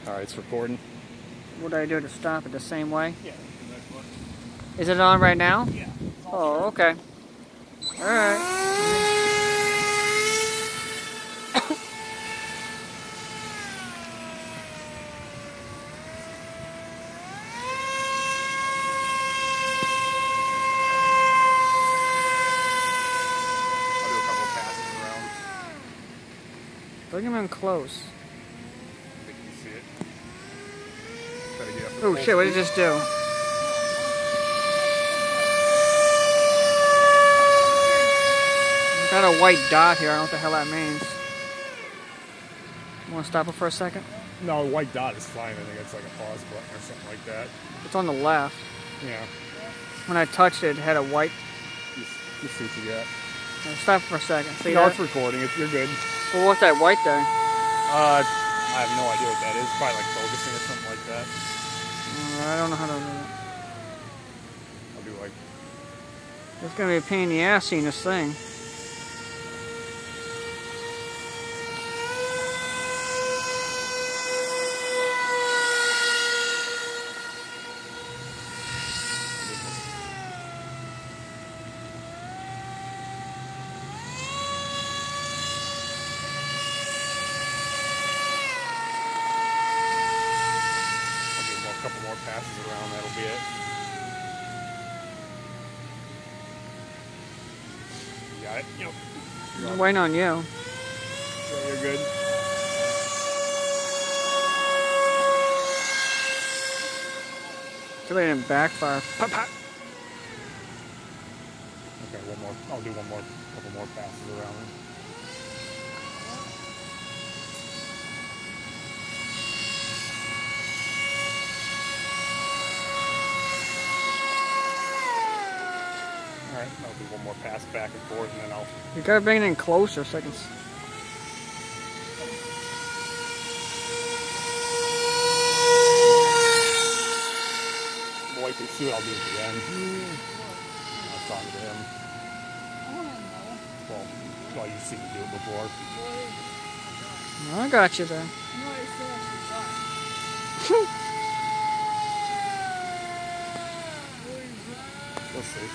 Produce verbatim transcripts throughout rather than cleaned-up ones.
Alright, it's recording. What do I do to stop it the same way? Yeah. Is it on right now? Yeah. Oh, okay. Alright. I'll do a couple passes around. Bring him in close. I think you see it. Try to get up to Oh full shit, what did speed. you just do? Got a white dot here, I don't know what the hell that means. You wanna stop it for a second? No, the white dot is fine. I think it's like a pause button or something like that. It's on the left. Yeah. When I touched it, it had a white... You, you see what you got. Stop it for a second. See no, that? it's recording. It, you're good. Well, what's that white there? Uh, I have no idea what that is. Probably like focusing or something like that. Uh, I don't know how to do that. I'll do like... It's gonna be a pain in the ass seeing this thing. A couple more passes around, that'll be it. You got it? Yep. I'm waiting on you. Yeah, you're good. Too late didn't backfire. Pop, pop. Okay, one more. I'll do one more, couple more passes around. Alright, I'll do one more pass back and forth and then I'll... You gotta bring it in closer so I can... s- Boy, can see what I'll do at the end. I was talking to him. Well, well, you've seen me do it before. I got you there. We'll see.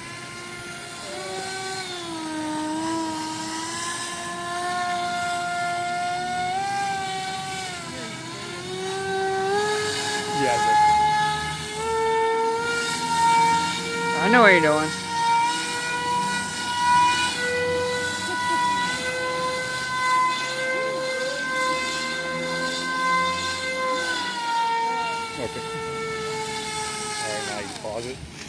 Yeah, I know what you're doing. okay. Alright, now you can pause it.